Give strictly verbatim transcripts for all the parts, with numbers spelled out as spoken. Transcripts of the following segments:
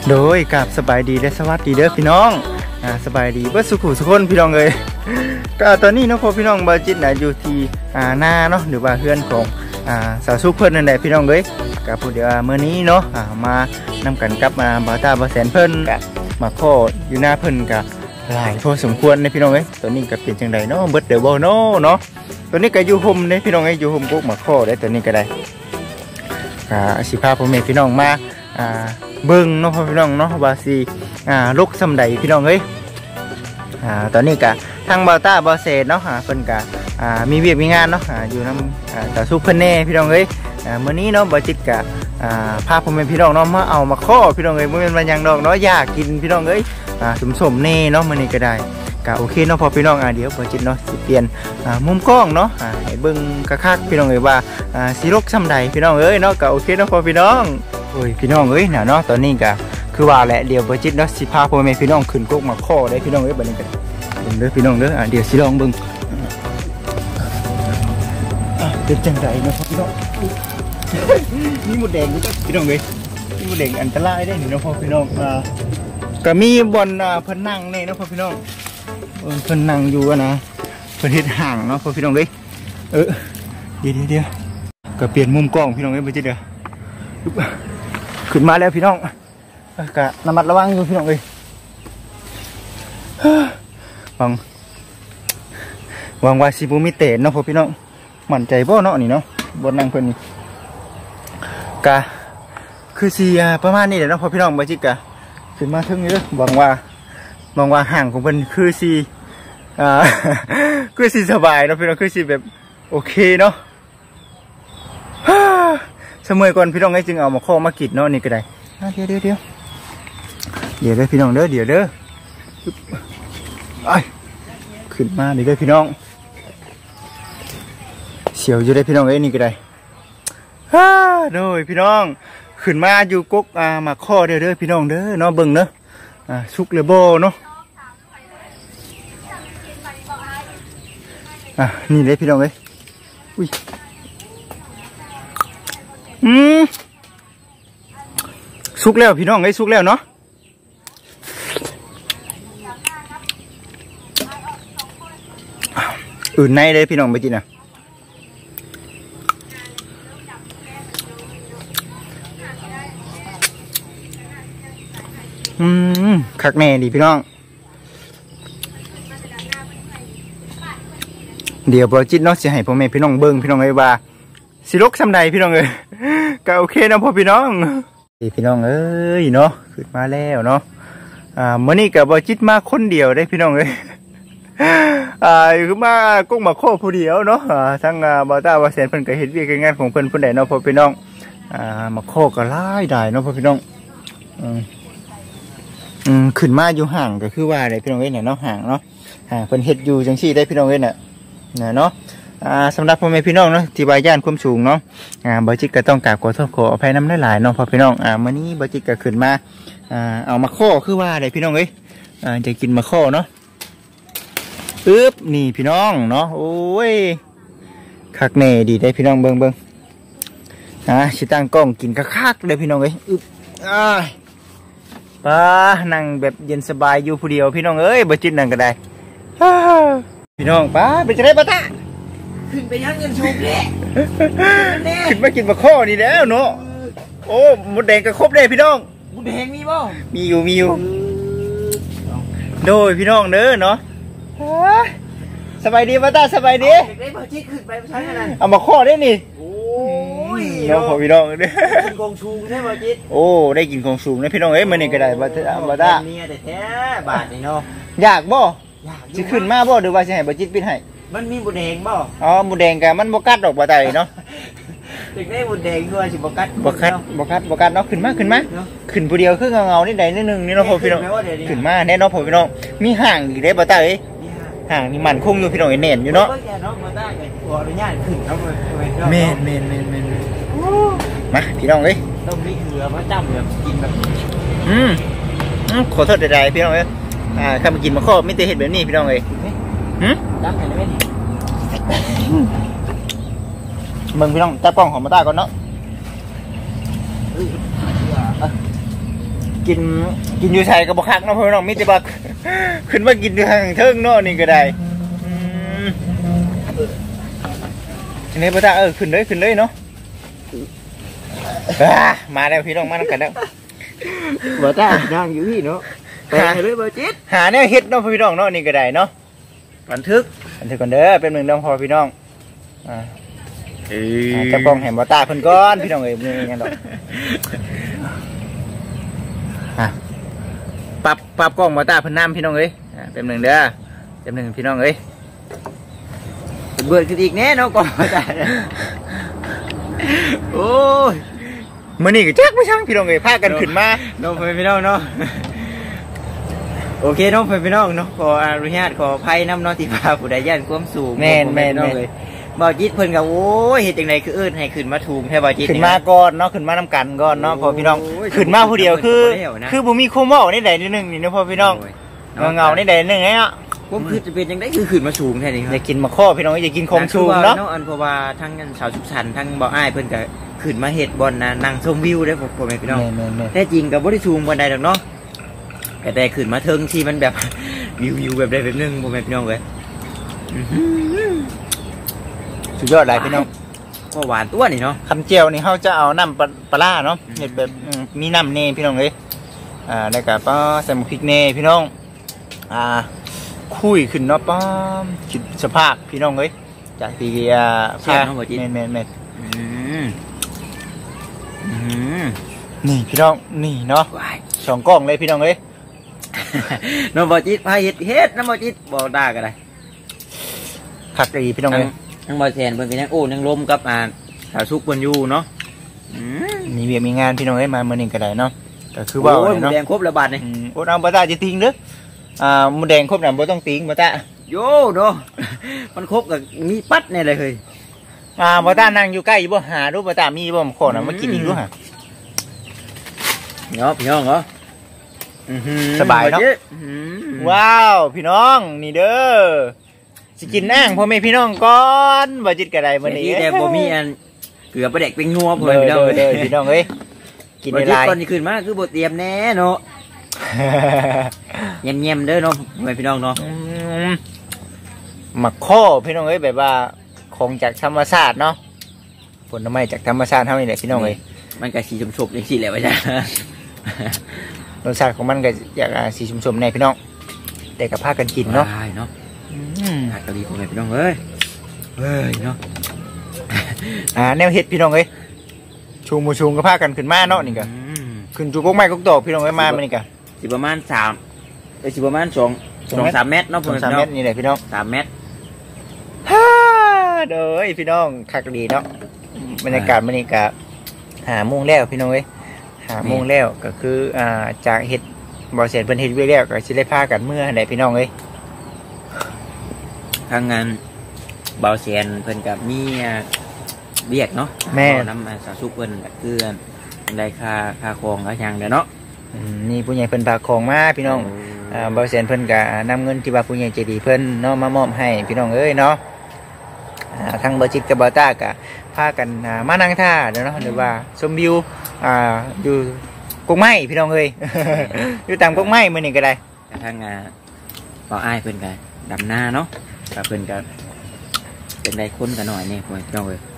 โดยกับสบายดีและสวัสดีเด้อพี่น้องอ่าสบายดีเพื่อสุขุสุขคนพี่น้องเลยก็ตอนนี้เนาะพอพี่น้องบาจิตนะอยู่ที่อ่าหน้าเนาะหรือว่าเพื่อนของอ่าสาวสุขเพิ่นนั่นแหละพี่น้องเลยกับผู้เดียวเมื่อนี้เนาะอ่ามานำกันกับมาบาตาบาแสนเพิ่นกับมาข้ออยู่หน้าเพิ่นกับหลายพอสมควรในพี่น้องเลยตัวนี้ก็เป็นจังไดเนาะเบิดเดอร์บอลเนาะเนาะตัวนี้ก็อยู่ห่มในพี่น้องเลยอยู่ห่มกุ๊กมาข้อได้ตัวนี้ก็ได้อ่าสิพาพ่อแม่พี่น้องมาอ่าเบิ้งเนาะพี่น้องเนาะว่าสิอ่าลูกสำใดพี่น้องเอ้ยอ่าตอนนี้กะทางบาต้าบาเซเนาะเพิ่นกะอ่ามีเวียกมีงานเนาะอ่าอยู่น้ำอ่าตาซุปเพิ่นแน่พี่น้องเอ้ยอ่ามื้อนี้เนาะบาจิตกะอ่าพาพ่อแม่พี่น้องเนาะมาเอามาข้อพี่น้องเอ้ยบ่แม่นว่าหยังดอกเนาะอยากกินพี่น้องเอ้ยอ่าสมๆแน่เนาะมื้อนี้ก็ได้กะโอเคเนาะพอพี่น้องอ่าเดี๋ยวบาจิตเนาะสิเปลี่ยนอ่ามุมกล้องเนาะอ่าให้เบิ่งคักๆพี่น้องเอ้ยว่าอ่าสิลูกสำใดพี่น้องเอ้ยเนาะกะโอเคเนาะพอพี่น้องโอ้ยพี่น้องเอ้ยน่ะเนาะตอนนี้ก็คือว่าแหละเดี๋ยวบจิตเนาะสิพาพ่อแม่พี่น้องขึ้นกกมาข้อได้พี่น้องเอ้ยบัดนี้กันเบิ่งเด้อพี่น้องเด้ออ่ะเดี๋ยวสิลองเบิ่งอ่ะเป็นจังไดเนาะพี่น้องนี่หมดแดงพี่น้องเอ้ยนี่หมดแดงอันตรายได้นี่เนาะพ่อพี่น้องอ่าก็มีบอนอ่าเพิ่นนั่งนี่เนาะพ่อพี่น้องเพิ่นนั่งอยู่นะเพิ่นเฮ็ดห่างเนาะพ่อพี่น้องเด้ยเออเดี๋ยวเดี๋ยวก็เปลี่ยนมุมกล้องพี่น้องเอ้ยบจิตเด้อขึ้นมาแล้วพี่น้องกะระมัดระวังอยู่พี่น้องเลยวังวังวาซิบุมิเตนเนาะพอพี่น้องมั่นใจบ่เนาะนี่เนาะบนนั่งเพิ่นนี่กะคือสีประมาณนี้แหละเนาะพอพี่น้องบาจิกะขึ้นมาถึงนี้เลยหวังว่าหวังว่าห่างของเพิ่นคือสีอ่าคือสีสบายเนาะพี่น้องคือสีแบบโอเคเนาะเสมอก่อนพี่น้องให้จึงเอามาข้อมากิดเนาะนี่ก็ได้เดี๋ยวเดี๋ยวเดี๋ยวเดี๋ยวเด้อพี่น้องเด้อเดี๋ยวเด้อไอ้ขึ้นมาเดี๋ยวเด้อพี่น้องเสียวอยู่ได้พี่น้องเอ้ยนี่ก็ได้ฮ่าโดยพี่น้องขึ้นมาอยู่กุ๊กอ่ามาข้อเด้อเด้อพี่น้องเด้อเนาะเบิ่งเนาะอ่าสุกเลยโบเนาะอ่ะนี่เลยพี่น้องเอ้ยอุ้ยอืมสุกแล้วพี่น้องเอ้ยสุกแล้วเนาะอื่นในเลยพี่น้องไปจีน่ะอืมคักแน่ดีพี่น้องเดี๋ยวบอจิตเนาะสิให้พ่อแม่พี่น้องเบิ้งพี่น้องเอ้ยว่าสิลกสำใดพี่น้องเอ้ยก็โอเคนะพ่อพี่น้องพี่น้องเอ้ยเนาะขึ้นมาแล้วเนาะอ่ามื่อนี้กับบอจิตมาคนเดียวได้พี่น้องเอ้ยอ่าคือมากุ้งมาโคผู้เดียวเนาะอ่าทั้งอ่าบาต้าบาแสนเพิ่นก็เฮ็ดวิธีงานของเพิ่นเพิ่นได้เนาะพ่อพี่น้องอ่ามาโคก็หลายได้เนาะพ่อพี่น้องอืมอืมขึ้นมาอยู่ห่างก็คือว่าได้พี่น้องเอ้ยเนี่ยเนาะห่างเนาะอ่าเพิ่นเฮ็ดอยู่จังซี่ได้พี่น้องเอ้ยน่ะน่ะเนาะอ่าสำหรับพ่อแม่พี่น้องเนาะที่ว่าย่านความสูงเนาะอ่าบาจิตก็ต้องกราบขอโทษขออภัยนำหลายๆเนาะพ่อพี่น้องอ่ามื้อนี้บาจิตก็ขึ้นมาอ่าเอามาโคคือว่าได้พี่น้องเอ้ยอ่าจะกินมาโคเนาะปึ๊บนี่พี่น้องเนาะโอ้ยคักแน่ดีได้พี่น้องเบิ้งเบิ้งฮะชิตั้งกล้องกินคักๆเลยพี่น้องเอ้ยอึ๊บอ้าป้านั่งแบบเย็นสบายอยู่ผู้เดียวพี่น้องเอ้ยบ่จิตนั่งก็ได้พี่น้องป้าไปจะได้ป้าตาขึ้นไปยันเงินชมเลยขึ้นมากินมาข้อนี่แล้วเนาะโอ้หมดแดงก็ครบเลยพี่น้องหมดแดงมีบ่มีอยู่มีอยู่โดยพี่น้องเด้อเนาะสบายดีป้าตาสบายดีได้บอจิตขึ้นไปใช้อะไรเอามาข้อได้นี่โอ้ยน้องพ่อพี่น้องเด้อกินกองชูใช่บอจิตโอ้ได้กินของสูงนะพี่น้องเอ้ยมันนี่ก็ได้ป้าตาป้าตาเมียแต่แท้บาทนี่เนาะอยากบ่จะขึ้นมาบ่หรือว่าจะให้ป้าจิตปิดให้มันมีบุแดงบ่อ๋อบุแดงกันมันบ่กัดดอกป้าตาเนาะเด็กได้บุแดงด้วยสิบ่กัดบ่กัดบ่กัดบ่กัดเนาะขึ้นมาขึ้นมาขึ้นผู้เดียวคือเงาๆนี่ใดนิดนึงนี่เนาะพ่อพี่น้องขึ้นมาแน่เนาะพ่อพี่น้องมีห่างอีกได้ป้าตาเอ้ยห่างนี่มันคงอยู่พี่น้องเน่นอยู่เนาะเมนเมนเมนเมนมาพี่น้องเลยต้องมีเกลือพระจำแบบกินแบบอืมขอโทษใดๆพี่น้องเอ้ยอ่าข้ามากินมาข้อไม่ได้เห็นแบบนี้พี่น้องเอ้ยหืมจับไปเลยมึงพี่น้องจับกล้องของมาตาก่อนเนาะกินกินอยู่ใส่กระบอกคักเนาะพ่อพี่น้องมิตรบักขึ้นมากินอยู่ทางเทิงเนาะนี่ก็ได้ทีนี้พ่อตาเออขึ้นเลยขึ้นเลยเนาะมาแล้วพี่น้องมาแล้วกันแล้วบ่ตานั่งอยู่พี่เนาะไปเลยบ่จิตหาเนี่ยเฮ็ดเนาะพ่อพี่น้องเนาะนี่ก็ได้เนาะบันทึกบันทึกก่อนเด้อเป็นหนึ่งน้องพ่อพี่น้องอ่าจะป้องแหมบ่ตาเพิ่นก่อนพี่น้องเอ้ยมื้อนี้ดอกอ่ะปรับปรับกล้องบ่ตาเพิ่นนำพี่น้องเอ้ยอ่าเป็นหนึ่งเด้อเป็นหนึ่งพี่น้องเอ้ยเบื่อขึ้นอีกแน่เนาะก่อนบ่ตาโอ้ยมื้อนี้ก็จักบ่ช่างพี่น้องเอ้ยพากันขึ้นมาเนาะพี่น้องเนาะโอเคน้องเพื่อนพี่น้องเนาะขออนุญาตขออภัยน้ำน้องที่พาผู้ใดย่านความสูงแม่นแม่นเลยบ่จิตเพิ่นก็โอ้ยเฮ็ดจังได๋คือเอิ้นให้ขึ้นมาทูมแท้บ่จิตขึ้นมาก่อนเนาะขึ้นมานํกันก่อนเนาะพอพี่น้องขึ้นมาผู้เดียวคือคือบ่มีโคมเว้าในใดนึงนี่เนาะพอพี่น้องเงาๆในใดนึงไงอ่ะผมคือจะเป็นจังได๋คือขึ้นมาสูงแท้นี่ครับอยากกินมะข้อพี่น้องอยากกินคมสูงเนาะอันเพราะว่าทั้งสาวสุขสันต์ทั้งบ่อ้ายเพิ่นก็ขึ้นมาเฮ็ดบ่อนน่ะนั่งชมวิวได้พ่อแม่พี่น้องแท้จริงก็บ่ได้สูงปานใดดอกเนาะแต่ได้ขึ้นมาเทิงที่มันแบบวิววิวแบบใดแบบนึงพ่อแม่พี่น้องเลยสุดยอดเลยพี่น้องก็หวานตัวนี่เนาะคำเจียวนี่เขาจะเอาน้ำปลาเนาะเห็ดแบบมีน้ำเนพี่น้องเลยอ่าแล้วก็ป้าใส่หมูพริกเนพี่น้องอ่าคุยขึ้นเนาะป้าคิดสภาพพี่น้องเลยจากที่อ่าผ้าเมนเมนเมนนี่พี่น้องนี่เนาะสองกล้องเลยพี่น้องเลยน้องบอจิตพายเฮ็ดเฮ็ดน้องบอจิตบอด่ากันเลยผักดีพี่น้องเลยน้องบอแทนเพิ่นก็ยังโอ้ยังลมกับอ่าสาวชุกเพิ่นอยู่เนาะมีเวียมีงานพี่น้องเลยมาเมื่อนี้ก็ได้เนาะก็คือว่าเนาะแดงครบระบาดนี่โอ้เอาบ่ตาจะทิ้งเด้ออ่าหมูแดงครบน่ะบ่ต้องทิ้งบ่ตาโย่เนาะมันครบกับมีปัดแน่เลยเฮ้ยอ่าบ่ตานั่งอยู่ใกล้อยู่บ่หาดูบ่ตามีบ่ขอน่ะมากินอีกดูหาเนาะพี่น้องเหรอสบายเนาะว้าวพี่น้องนี่เด้อสิกินนั่งพ่อแม่พี่น้องก่อนบ่จิตกระไดมื้อนี้แต่บ่มีอันเกลือปลาแดกเป็นงัวพ่อแม่พี่น้องเด้อพี่น้องเอ้ยกินในลายตอนนี้ขึ้นมาคือบ่เตรียมแน่เนาะเงียบๆเด้อเนาะพ่อแม่พี่น้องเนาะหมักข้อพี่น้องเอ้ยแบบว่าของจากธรรมชาติเนาะผลไม้จากธรรมชาติเท่านี้แหละพี่น้องเอ้ยมันก็สีชมๆจังซี่แหละว่าจ้ะรสชาติของมันก็อยากสีชมๆในพี่น้องแต่กับผ้ากันกินเนาะเนาะผักกะหรี่พ่อแม่พี่น้องเอ้ยเฮ้ยเนาะอ่าแนวเห็ดพี่น้องเอ้ยชูมูชูกับผ้ากันขึ้นมาเนาะนี่กันขึ้นจูกกไม้กกโตพี่น้องเอ้ยมามันนี่กันสิประมาณสามเอ้ยสิประมาณสองสองสามเมตรเนาะสองสามเมตรนี่แหละพี่น้องสามเมตรฮ่าเด้อพี่น้องคักดีเนาะบรรยากาศมันนี่กะหามุ่งแล้วพี่น้องเอ้ยหามุ่งแล้วก็คืออ่าจากเห็ดบ่อเสร็จเป็นเห็ดไว้แล้วก็จะได้ผ้ากันเมื่อไหนพี่น้องเอ้ยทางงานเบาเสียนเพิ่นกับมีเบียกเนาะแม่น้ำสาวสุกเพิ่นคือได้ค่าค่าคลองค่าช่างเด้อเนาะนี่ผู้ใหญ่เพิ่นพาของมาพี่น้องเบาเสียนเพิ่นก็นำเงินที่ว่าผู้ใหญ่ใจดีเพิ่นเนาะมามอบให้พี่น้องเอ้ยเนาะทางเบอร์จิตกับเบอร์ต้าก็พากันมานั่งท่าเดี๋ยวเนาะหรือว่าชมวิวอยู่กงไม้พี่น้องเอ้ยอยู่ตามกงไม้มื้อนี้ก็ได้ทางเบาอ้ายเพิ่นก็ดำหน้าเนาะกับเพิ่นก็เป็นได้คนกันหน่อยนี่พี่น้องเอ้ย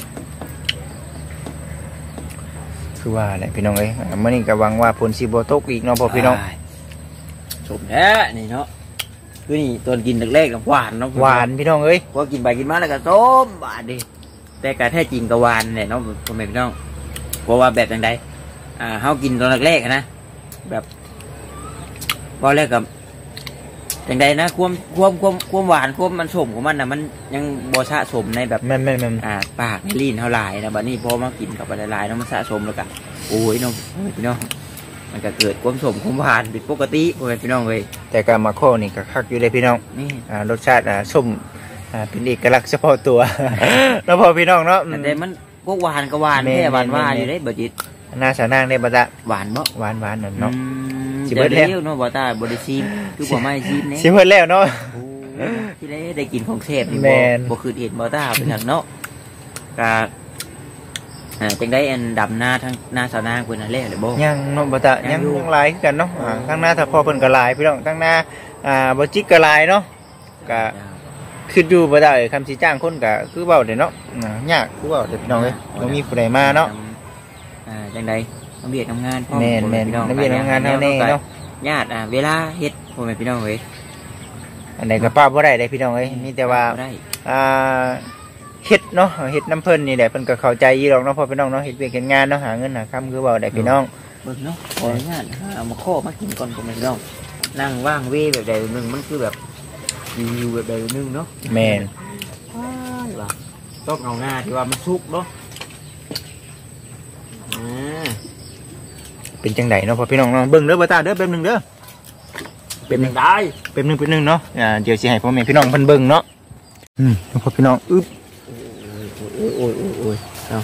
คือว่าแหละพี่น้องเอ้ยมื้อนี้ก็หวังว่าฝนสิบ่ตกอีกเนาะพ่อพี่น้องชมแท้นี่เนาะคือนี่ตอนกินแรกๆหวานเนาะหวานพี่น้องเอ้ยพอกินไปกินมาแล้วก็ส้มบาดดิแต่การแท้จริงก็หวานเนี่ยเนาะพ่อแม่พี่น้องเพราะว่าแบบจังใดอ่าเฮากินตอนแรกๆนะแบบพอแรกกับจังใดนะความความความความหวานความมันสมของมันน่ะมันยังบ่สะสมในแบบแม่นๆอ่าปากในลิ้นเท่าไหร่นะบัดนี้พอมากินกับหลายๆเนาะมันสะสมแล้วก็โอ้ยน้องพี่น้องมันก็เกิดความสมความหวานเป็นปกติพ่อแม่พี่น้องเลยแต่การมาโค่นี่ก็คักอยู่เลยพี่น้องนี่อ่ารสชาติอ่าส้มอ่าเป็นเอกลักษณ์เฉพาะตัวแล้วพอพี่น้องเนาะแต่มันก็หวานก็หวานแค่หวานหวานอยู่ได้บ่จิตหน้าสาวนางได้บ่ตาหวานบ่หวานหวานนั่นเนาะสิเบิดแล้วเนาะบ่ตาบ่ได้ชิมคือบ่ไม่ชิมเนี่ยสิเบิดแล้วเนาะที่ได้ได้กินของแซ่บนี่บ่บ่คือเห็นบ่ตาเป็นหยังเนาะก็อ่าจังได้อันดำหน้าทั้งหน้าสาวนางเพิ่นน่ะแล้วเลยบ่ยังเนาะบ่ตะยังยังหลายคือกันเนาะอ่าทั้งหน้าถ้าพอเพิ่นก็หลายพี่น้องทั้งหน้าอ่าบ่จิกก็หลายเนาะก็คืออยู่บ่ได้คำสิจ้างคนก็คือเว้าได้เนาะอ่ายากคือเว้าได้พี่น้องเอ้ยบ่มีผู้ใดมาเนาะอ่าจังได๋น้ำเบียดน้ำงานแม่นแม่นน้ำเบียดน้ำงานเฮาแน่เนาะญาติอ่าเวลาเฮ็ดพ่อแม่พี่น้องเอ้ยอันใดก็ป้าบ่ได้ได้พี่น้องเอ้ยมีแต่ว่าอ่าเฮ็ดเนาะเฮ็ดน้ำเพิ่นนี่แหละเพิ่นก็เข้าใจอยู่ดอกเนาะพ่อพี่น้องเนาะเฮ็ดเวียกเฮ็ดงานเนาะหาเงินหาคำคือเว้าได้พี่น้องเบิ่งเนาะขออนุญาตเอามาโคมากินก่อนพ่อแม่พี่น้องนั่งว่างเวแบบใดแบบนึงมันคือแบบวิวแบบใดแบบนึงเนาะแม่นว่าต้องเอาหน้าที่ว่ามันสุกเนาะอ่าเป็นจังไดเนาะพ่อพี่น้องเนาะเบิ่งเด้อบ่ตาเด้อแป๊บนึงเด้อเป็นยังได้แป๊บนึงแป๊บนึงเนาะอ่าเดี๋ยวสิให้พ่อแม่พี่น้องเพิ่นเบิ่งเนาะอืมพ่อพี่น้องอึ๊บโอ้ยโอ้ยโอ้ยโอ้ยเอา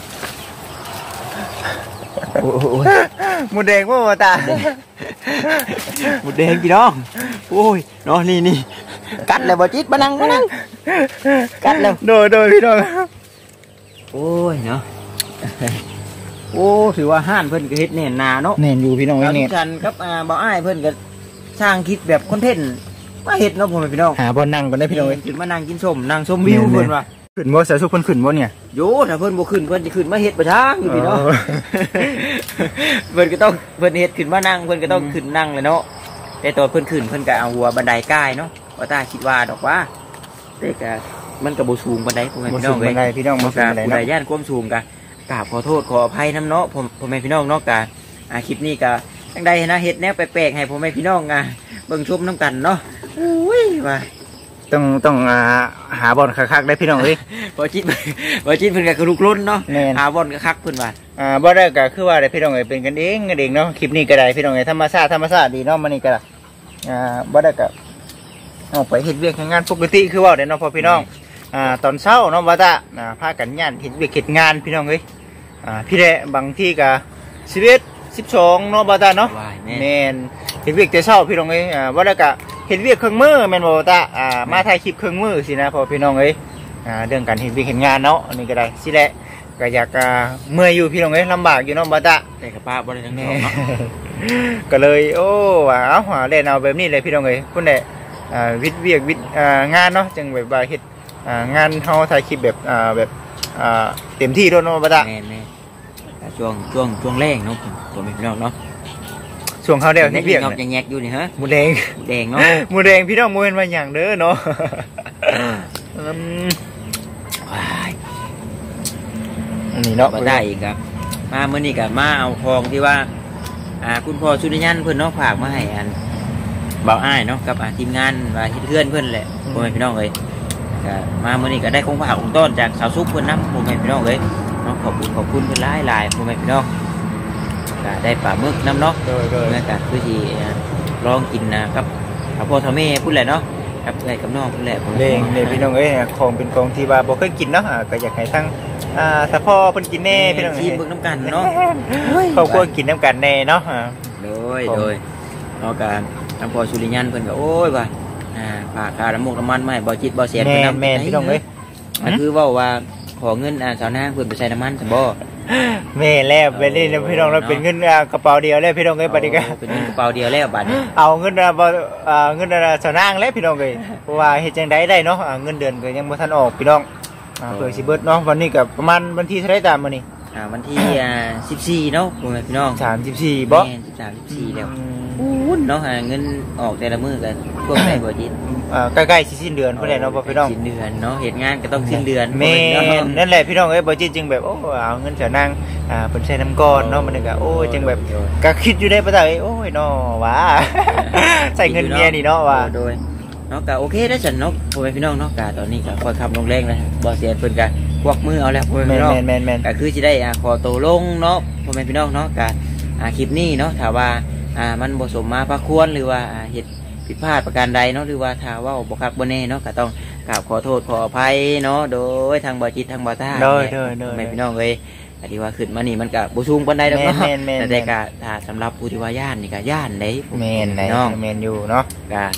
โอ้ยโอ้ยหมูแดงบ่บ่ตาหมดแดงพี่น้องโอ้ยเนาะนี่นี่กัดเลยบ่จิตมานั่งมานั่งกัดแล้วโดยโดยพี่น้องโอ้ยเนาะโอ้ถือว่าห้านเพิ่นก็เฮ็ดแน่นนาเนาะแน่นอยู่พี่น้องแล้วแน่นฉันกับอ่าบ่อ้ายเพิ่นก็สร้างคิดแบบคอนเทนต์มาเฮ็ดเนาะพ่อแม่พี่น้องหาบ่นั่งก่อนได้พี่น้องเอ้ยขึ้นมานั่งกินส้มนั่งชมวิวเพิ่นว่าขึ้นบ่สายสุขเพิ่นขึ้นบ่เนี่ยโยถ้าเพิ่นบ่ขึ้นเพิ่นสิขึ้นมาเฮ็ดประทางอยู่พี่น้องอ๋อเพิ่นก็ต้องเพิ่นเฮ็ดขึ้นมานั่งเพิ่นก็ต้องขึ้นนั่งเลยเนาะแต่ตอนเพิ่นขึ้นเพิ่นก็เอาหัวบันไดก้ายเนาะว่าตาคิดว่าดอกว่าแต่ก็มันก็บ่สูงปานใดพ่อแม่บ่พี่น้สูองงเอ้ปานยใดพี่น้องบ่สูงปานใดผู้เนาะใดย่านความสูงก็กราบขอโทษขออภัยน้ำเนาะผมพ่อแม่พี่น้องเนาะก็อ่าคลิปนี้ก็จังใดนะเฮ็ดแนวแปลกๆให้พ่อแม่พี่น้องอ่ะเบิ่งชมนํกันเนาะอุ้ยว่าต้องต้องอ่าหาบ่อนคักๆได้พี่น้องเอ้ยบ่จิตบ่จิตเพิ่นก็กระลุกล้นเนาะแม่นหาบ่อนก็คักเพิ่นว่าอ่าบ่ได้ก็คือว่าได้พี่น้องเอ้ยเป็นกันเองกันเองเนาะคลิปนี้ก็ได้พี่น้องเอ้ยธรรมชาติธรรมชาติดีเนาะมื้อนี้ก็อ่าบ่ได้ก็ออกไปเฮ็ดเวียกเฮ็ดงานปกติคือเว้าได้เนาะพ่อพี่น้องอ่าตอนเช้าเนาะว่าตาอ่าพากันย่านเฮ็ดเวียกเฮ็ดงานพี่น้องเอ้ยอ่าพี่แลบางที่ก็สิบเอ็ด สิบสองเนาะบ่ตาเนาะว่าแม่แม่นเฮ็ดเวียกแต่เช้าพี่น้องเอ้ยอ่าบ่ได้ก็เฮ็ดเวียกเครื่องมือแม่นบ่ตาอ่ามาถ่ายคลิปเครื่องมือสินะพ่อพี่น้องเอ้ยอ่าเรื่องการเฮ็ดเวียกเฮ็ดงานเนาะอันนี้ก็ได้สิแหละก็อยากอ่าเมื่อยอยู่พี่น้องเอ้ยลำบากอยู่เนาะบ่ตาแต่กับป้าบ่ได้ทั้งสแม่องเนาะก็เลยโอ้ว่าเอาหาเล่นเอาแบบนี้เลยพี่น้องเอ้ยพุ่นแหละอ่าวิทย์เวียกวิทย์อ่างานเนาะจึงแบบว่าเฮ็ดอ่างานเฮาถ่ายคลิปแบบอ่าแบบอ่าเต็มที่โดนเนาะบ่ตาแม่แม่แต่ช่วงช่วงช่วงแรกเนาะตัวแม่พี่น้องเนาะช่วงเฮาแล้วเฮ็ดเวียกเงาเนี่ยแยกๆอยู่นี่ฮะหมูแดงแดงเนาะหมูแดงพี่น้องบ่เห็นว่าหยังเด้อเนาะอืมว้ายอันนี้เนาะบ่ได้อีกครับมามื้อนี้ก็มาเอาของที่ว่าอ่าคุณพ่อสุริยันเพิ่นเนาะฝากมาให้อันเบาอ้ายเนาะกับอ่าทีมงานว่าเฮ็ดเพื่อนเพิ่นแหละพ่อแม่พี่น้องเอ้ยก็มามื้อนี้ก็ได้ของฝากของต้อนจากสาวซุปเพิ่นนำพ่อแม่พี่น้องเอ้ยเนาะขอบคุณขอบคุณเพิ่นหลายๆพ่อแม่พี่น้องก็ได้ปลาหมึกนำเนาะโดยโดยเมื่อการคือที่ลองกินนะกับกับพ่อทำแม่พูดแหละเนาะกับเอ้ยกับน้องพูดแหละผมเด้งเด้พี่น้องเอ้ยของเป็นของที่ว่าบ่เคยกินเนาะอ่าก็อยากให้ทั้งอ่าถ้าพ่อเพิ่นกินแน่พี่น้องทีเอ้มยเบิ่งน้ำกันเนาะครอบครัวกินน้ำกันแน่เนาะอ่าโดยโดยเนาะการทางพ่อสุริยันเพิ่นก็โอ้ยว่าอ่าฝากค่าน้ำมูกน้ำมันมาให้บ่จิตบ่เสียแม่เพิ่นนนำแม่นพี่น้องเอ้ยก็คือเว้าว่าขอเงินอ่าสาวนางเพิ่นไปใส่น้ำมันซะบ่แม่แล้วไปนี่นะพี่น้องเราเป็นเงินอ่ากระเป๋าเดียวแล้วพี่น้องเอ้ยบัดนี้ก็เป็นเงินกระเป๋าเดียวแล้วบัดนี้เอาเงินอ่าบ่อ่าเงินอ่าสนางแล้วพี่น้องเอ้ยเพราะว่าเฮ็ดจังไดได้เนาะอ่าเงินเดือนก็ยังบ่ทันออกพี่น้องอ่าเพื่อสิเบิดเนาะวันนี้ก็ประมาณวันที่เท่าไหร่ตามมื้อนี้อ่าวันที่อ่าสิบสี่เนาะพ่อแม่พี่น้องสามสิบสี่บ่แม่นสิบสาม สิบสี่แล้วอืมอู้เนาะหาเงินออกแต่ละมื้อกันพวกได้บ่จิตอ่าใกล้ๆสิสิ้นเดือนพุ่นแหละเนาะพ่อพี่น้องสิ้นเดือนเนาะเหตุงานก็ต้องสิ้นเดือนแม่เนาะนนั่นแหละพี่น้องเอ้ยบ่จิตจึงแบบโอ้เอาเงินสนางอ่าเพิ่นใช้น้ำก้อนเนาะมันนี่ก็โอ้ยจึงแบบก็คิดอยู่ได้ปะตาเอ้ยโอ้ยเนาะว่า ใส่เงินเมียนี่เนาะว่าโดยเนาะก็โอเคได้ฉันเนาะพ่อแม่พี่น้องเนาะก็ตอนนี้ก็ค่อยคำลงแรงแล้วบ่เสียเพิ่นก็ควักมือเอาแล้วพ่อแม่แม่นพี่น้องแม่นแม่นแม่นก็คือสิได้อ่าขอตัวลงเนาะพ่อแม่พี่น้องเนาะก็อ่าคลิปนี้เนาะถ้าว่าอ่ามันบ่สมมาพระควรหรือว่าอ่าเฮ็ดผิดพลาดประการใดเนาะหรือว่าถ้าเว้าบ่คักบ่แน่เนาะก็ต้องกราบขอโทษขออภัยเนาะโดยทางบ่จิตทางบ่ตาโดยเนี่ยโดยโดยพ่อแม่พี่น้องเอ้ยก็ที่ว่าขึ้นมานี่มันก็บ่สูงปานใดดอกเนาะแม่นแม่นแม่นแต่แต่ก็ถ้าสำหรับผู้ที่ว่าย่านนี่ก็ย่านเด้แม่นไหนน้องแม่นอยู่เนาะก็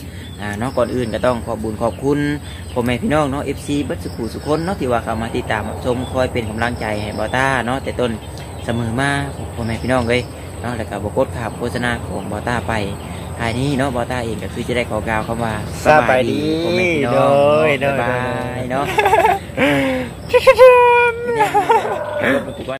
อ่าเนาะก่อนอื่นก็ต้องขอบบุญขอบคุณพ่อแม่พี่น้องเนาะ เอฟ ซี เบิดสุขุสุคนเนาะที่ว่าเข้ามาติดตามรับชมคอยเป็นกำลังใจให้บอต้าเนาะแต่ต้นเสมอมาพ่อแม่พี่น้องเลยเนาะแล้วก็บกดข่าวโฆษณาของบอต้าไปท้ายนี้เนาะบอต้าเองก็คือจะได้ขอกล่าวคำว่าสบายดีพ่อแม่พี่น้องโดยโดยบ๊ายบายเนาะ